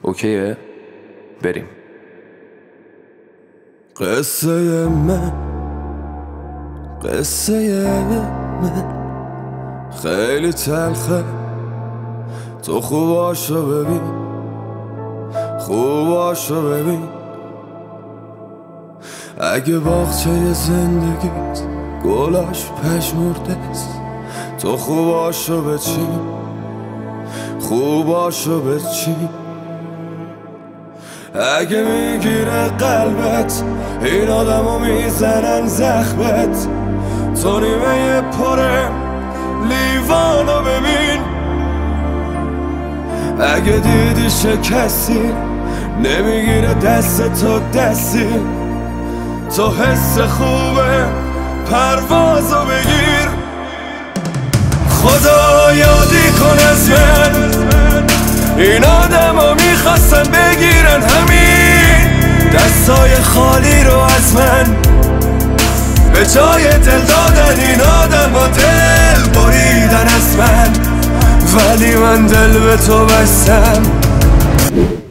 اوکیه؟ بریم. قصه من خیلی تلخه، تو خوباشو ببین، خوباشو ببین. اگه باغچه زندگیت گلاش پژمرده است، تو خوباشو بچین، خوباشو بچین. اگه میگیره قلبت این آدمو میزنن زخمت، تو نیمه پره لیوانو ببین. اگه دیدی شکستی نمیگیره دست تو دستی، تو حس خوبه پروازو بگیر. خدا یادی کن از من، این آدم ها میخواستن بگیرن همین دستای خالی رو از من، به جای دل دادن این آدم ها دل بریدن از من، ولی من دل به تو بستم.